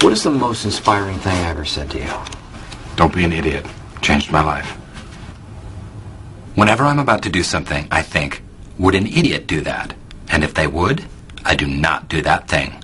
What is the most inspiring thing I ever said to you? Don't be an idiot. Changed my life. Whenever I'm about to do something, I think, would an idiot do that? And if they would, I do not do that thing.